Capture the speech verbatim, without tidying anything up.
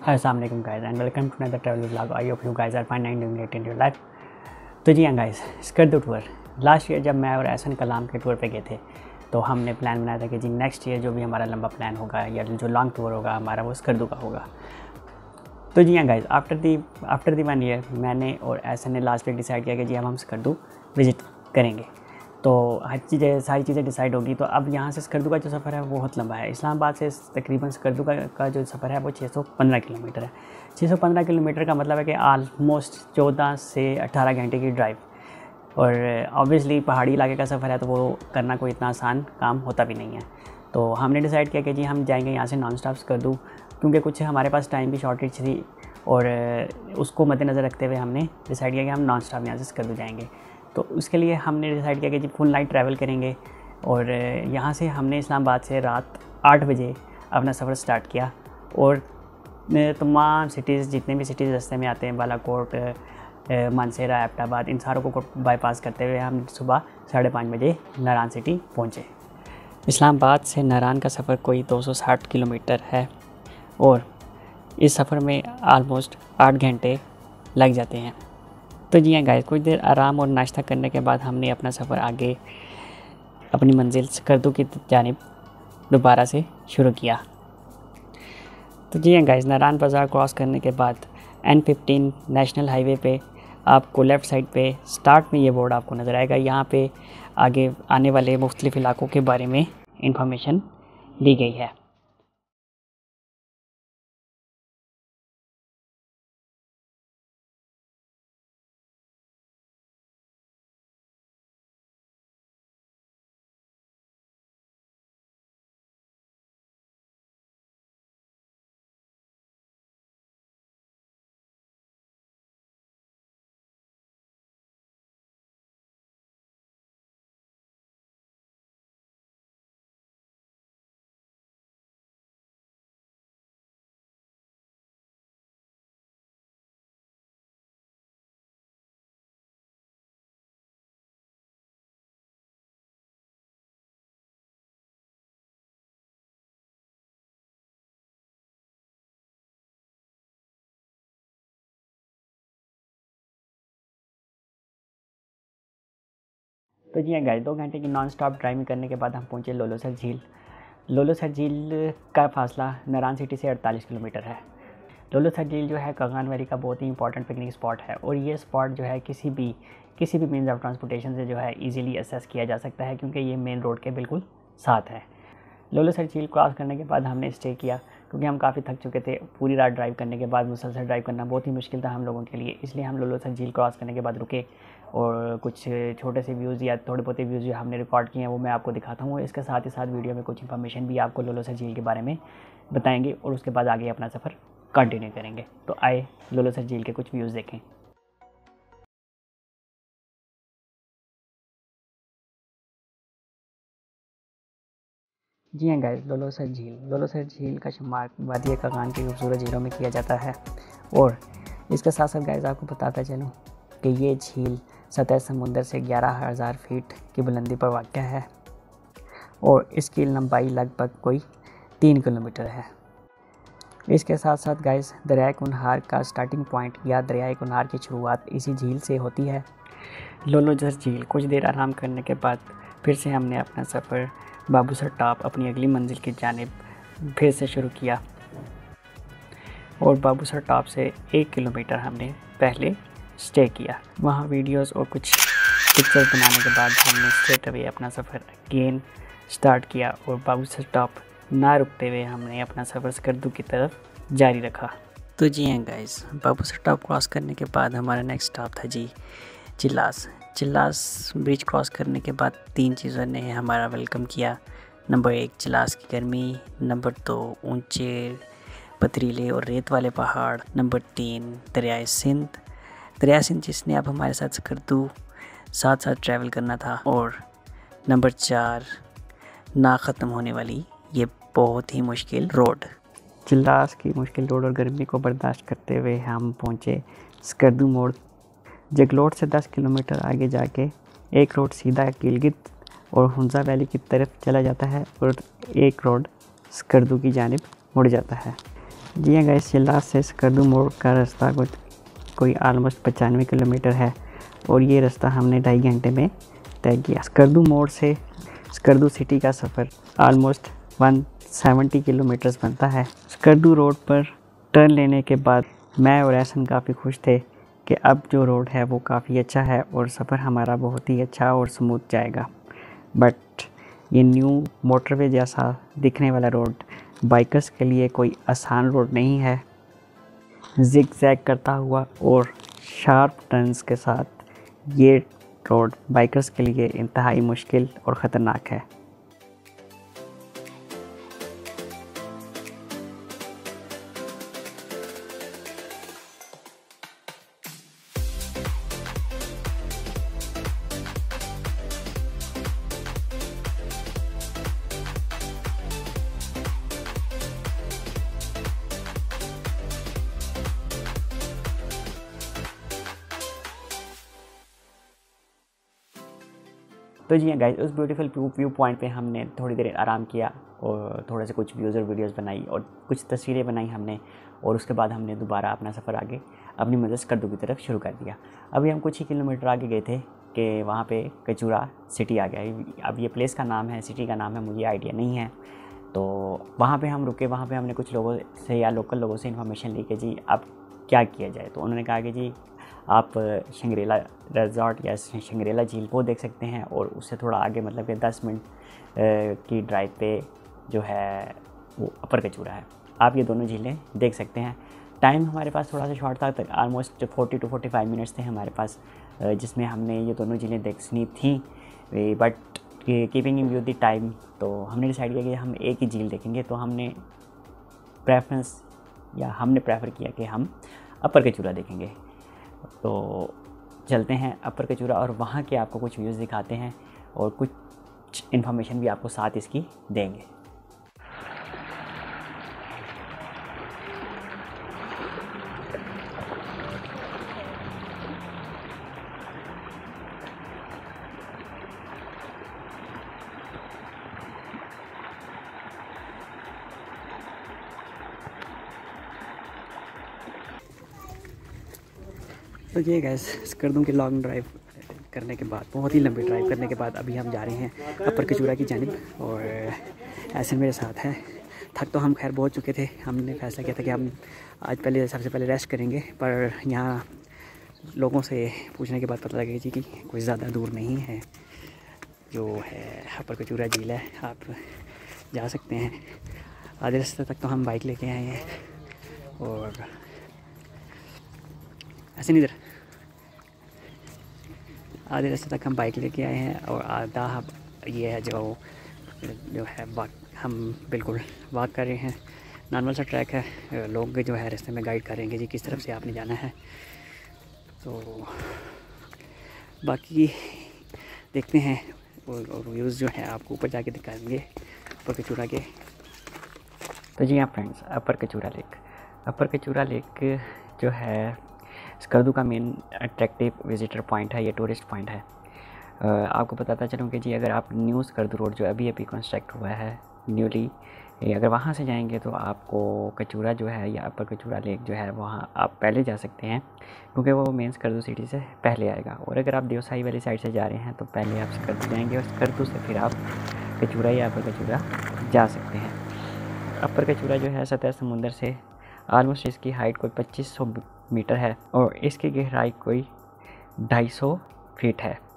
अस्सलाम वालेकुम guys and welcome to another travel vlog. I hope you guys are fine and doing great in your life. तो जी हाँ guys, Skardu tour last year जब मैं और एहसन कलाम के टूर पे गए थे तो हमने प्लान बनाया था कि जी नेक्स्ट ईयर जो भी हमारा लंबा प्लान होगा या जो लॉन्ग टूर होगा हमारा वो स्कर्दू का होगा। तो जी हाँ guys, after the after the one year मैंने और एहसन ने लास्ट वीक डिसाइड किया कि जी हम हम स्कर्दू विज़िट करेंगे। तो हर चीज़ें सारी चीज़ें डिसाइड होगी। तो अब यहाँ से स्कर्दू का जो सफ़र है वो बहुत लंबा है। इस्लामाबाद से तकरीबन स्कर्दू का, का जो सफ़र है वो छः सौ पंद्रह किलोमीटर है। छः सौ पंद्रह किलोमीटर का मतलब है कि आलमोस्ट चौदह से अठारह घंटे की ड्राइव। और ऑब्वियसली पहाड़ी इलाके का सफ़र है तो वो करना कोई इतना आसान काम होता भी नहीं है। तो हमने डिसाइड किया कि जी हम जाएंगे यहाँ से नॉन स्टॉप स्कर्दू, क्योंकि कुछ हमारे पास टाइम की शॉर्टेज थी और उसको मद्देनज़र रखते हुए हमने डिसाइड किया कि हम नॉन स्टॉप यहाँ से स्कर्दू जाएंगे। तो उसके लिए हमने डिसाइड किया कि जी फुल नाइट ट्रैवल करेंगे। और यहाँ से हमने इस्लामाबाद से रात आठ बजे अपना सफ़र स्टार्ट किया और तमाम सिटीज़, जितने भी सिटीज़ रास्ते में आते हैं, बालाकोट, मानसेरा, एबटाबाद, इन सारों को बाईपास करते हुए हम सुबह साढ़े पाँच बजे नारान सिटी पहुँचे। इस्लामाबाद से नारान का सफ़र कोई दो सौ साठ किलोमीटर है और इस सफ़र में आलमोस्ट आठ घंटे लग जाते हैं। तो जी हाँ गाइस, कुछ देर आराम और नाश्ता करने के बाद हमने अपना सफ़र आगे अपनी मंजिल स्कर्दू की जानिब दोबारा से शुरू किया। तो जी हाँ गाइस, नारान बाज़ार क्रॉस करने के बाद एन फिफ्टीन नेशनल हाईवे पे आपको लेफ़्ट साइड पे स्टार्ट में ये बोर्ड आपको नज़र आएगा। यहाँ पे आगे आने वाले मुख्तलिफ़ इलाकों के बारे में इंफॉर्मेशन दी गई है। तो जी हाँ गाइस, दो घंटे की नॉन स्टॉप ड्राइविंग करने के बाद हम पहुँचे लोलोसर झील। लोलोसर झील का फासला नारान सिटी से अड़तालीस किलोमीटर है। लोलोसर झील जो है कागान वैली का बहुत ही इंपॉर्टेंट पिकनिक स्पॉट है और ये स्पॉट जो है किसी भी किसी भी मीन्स ऑफ ट्रांसपोर्टेशन से जो है इजीली एक्सेस किया जा सकता है, क्योंकि ये मेन रोड के बिल्कुल साथ है। लोलोसर झील क्रॉस करने के बाद हमने स्टे किया, क्योंकि हम काफ़ी थक चुके थे। पूरी रात ड्राइव करने के बाद मुसलसल ड्राइव करना बहुत ही मुश्किल था हम लोगों के लिए, इसलिए हम लोलोसर झील क्रॉस करने के बाद रुके और कुछ छोटे से व्यूज़ या थोड़े बहुत व्यूज़ जो हमने रिकॉर्ड किए हैं वो मैं आपको दिखाता हूँ। इसके साथ ही साथ वीडियो में कुछ इन्फॉर्मेशन भी आपको लोलोसर झील के बारे में बताएंगे और उसके बाद आगे अपना सफ़र कंटिन्यू करेंगे। तो आए लोलोसर झील के कुछ व्यूज़ देखें। जी हाँ गाइस, लोलोसर झील लोलोसर झील का शुमार वादी कागान की खूबसूरत झीलों में किया जाता है। और इसके साथ साथ गाइस आपको बताता चलूँ कि ये झील सतह समुंदर से ग्यारह हज़ार फीट की बुलंदी पर वाक़ है और इसकी लंबाई लगभग कोई तीन किलोमीटर है। इसके साथ साथ गाइस दरियाए कुनहार का स्टार्टिंग पॉइंट या दरियाए कुनहार की शुरुआत इसी झील से होती है। लोलोसर झील कुछ देर आराम करने के बाद फिर से हमने अपना सफ़र बाबूसर टॉप अपनी अगली मंजिल की जानिब फिर से शुरू किया और बाबूसर टॉप से एक किलोमीटर हमने पहले स्टे किया। वहाँ वीडियोस और कुछ पिक्चर्स बनाने के बाद हमने स्ट्रेट अवे अपना सफ़र अगेन स्टार्ट किया और बाबूसर टॉप ना रुकते हुए हमने अपना सफ़र स्कर्दू की तरफ जारी रखा। तो जी हाँ गाइस, बाबूसर टॉप क्रॉस करने के बाद हमारा नेक्स्ट स्टॉप था जी चिल्लास। चिल्लास ब्रिज क्रॉस करने के बाद तीन चीज़ों ने हमारा वेलकम किया। नंबर एक, चिल्लास की गर्मी। नंबर दो, ऊंचे पथरीले और रेत वाले पहाड़। नंबर तीन, दरियाए सिंध दरिया सिंध जिसने अब हमारे साथ स्कर्दू साथ साथ ट्रैवल करना था। और नंबर चार, ना ख़त्म होने वाली ये बहुत ही मुश्किल रोड। चिल्लास की मुश्किल रोड और गर्मी को बर्दाश्त करते हुए हम पहुँचे स्कर्दू मोड़। जगलोट से दस किलोमीटर आगे जाके एक रोड सीधा गिलगित और हुंजा वैली की तरफ चला जाता है और एक रोड स्कर्दू की जानिब मुड़ जाता है। जी हाँ गाइस, ये लास्ट से स्कर्दू मोड़ का रास्ता कुछ कोई आलमोस्ट पचानवे किलोमीटर है और ये रास्ता हमने ढाई घंटे में तय किया। स्कर्दू मोड़ से स्कर्दू सिटी का सफ़र आलमोस्ट एक सौ सत्तर किलोमीटर्स बनता है। स्कर्दू रोड पर टर्न लेने के बाद मैं और एहसन काफ़ी खुश थे कि अब जो रोड है वो काफ़ी अच्छा है और सफ़र हमारा बहुत ही अच्छा और स्मूथ जाएगा। बट ये न्यू मोटरवे जैसा दिखने वाला रोड बाइकर्स के लिए कोई आसान रोड नहीं है। जिग जैग करता हुआ और शार्प टर्न्स के साथ ये रोड बाइकर्स के लिए इंतहाई मुश्किल और ख़तरनाक है। तो जी हाँ गाइस, उस ब्यूटीफुल व्यू पॉइंट पे हमने थोड़ी देर आराम किया और थोड़े से कुछ व्यूज़ और वीडियोज़ बनाई और कुछ तस्वीरें बनाई हमने और उसके बाद हमने दोबारा अपना सफ़र आगे अपनी मंजिल स्कर्दू की तरफ शुरू कर दिया। अभी हम कुछ ही किलोमीटर आगे गए थे कि वहाँ पे कचूरा सिटी आ गया। अब ये प्लेस का नाम है, सिटी का नाम है, मुझे आइडिया नहीं है। तो वहाँ पर हम रुके, वहाँ पर हमने कुछ लोगों से या लोकल लोगों से इन्फॉर्मेशन ली कि जी अब क्या किया जाए। तो उन्होंने कहा कि जी आप शंग्रीला रिजॉर्ट या शंग्रीला झील को देख सकते हैं और उससे थोड़ा आगे मतलब कि दस मिनट की ड्राइव पे जो है वो अपर कचूरा है। आप ये दोनों झीलें देख सकते हैं। टाइम हमारे पास थोड़ा सा शॉर्ट था, तक almost forty two forty five minutes थे हमारे पास जिसमें हमने ये दोनों झीलें देखनी थी। But keeping in view the time तो हमने डिसाइड किया कि हम एक ही झील देखेंगे। तो हमने प्रेफरेंस या हमने प्रेफर किया कि हम अपर कचूरा देखेंगे। तो चलते हैं अपर कचूरा और वहाँ के आपको कुछ व्यूज़ दिखाते हैं और कुछ इन्फॉर्मेशन भी आपको साथ इसकी देंगे। तो ये गैस स्कर्दू की लॉन्ग ड्राइव करने के बाद, बहुत ही लंबी ड्राइव करने के बाद अभी हम जा रहे हैं अपर कचूरा की जानिब और ऐसे मेरे साथ है। थक तो हम खैर बहुत चुके थे। हमने फैसला किया था कि हम आज पहले सबसे पहले रेस्ट करेंगे, पर यहाँ लोगों से पूछने के बाद पता लगा जी कि कोई ज़्यादा दूर नहीं है, जो है अपर कचूरा झील है, आप जा सकते हैं। आधे रास्ते तक तो हम बाइक लेके आए हैं और ऐसे नहीं इधर आधे रास्ते तक हम बाइक लेके आए हैं और आधा ये है जो जो है वॉक, हम बिल्कुल वॉक कर रहे हैं। नॉर्मल सा ट्रैक है, लोग जो है रास्ते में गाइड करेंगे जी किस तरफ से आपने जाना है। तो बाकी देखते हैं और व्यूज़ जो है आपको ऊपर जाके दिखाएंगे अपर कचूरा के। तो जी हाँ friends, upper Kachura lake upper Kachura lake जो है स्कर्दू का मेन अट्रैक्टिव विजिटर पॉइंट है, ये टूरिस्ट पॉइंट है। आ, आपको बताता चलूँ कि जी अगर आप न्यू स्कर्दू रोड जो अभी अभी कंस्ट्रक्ट हुआ है न्यूली, अगर वहाँ से जाएंगे तो आपको कचूरा जो है या अपर कचूरा लेक जो है वहाँ आप पहले जा सकते हैं क्योंकि वो मेन स्कर्दू सिटी से पहले आएगा। और अगर आप देवसाई वाली साइड से जा रहे हैं तो पहले आप स्कर्दू जाएंगे और स्कर्दू से फिर आप कचूरा या अपर कचूरा जा सकते हैं। अपर कचूरा जो है सतह समुंदर से आलमोस्ट इसकी हाइट कोई पच्चीस सौ मीटर है और इसकी गहराई कोई ढाई सौ फीट है।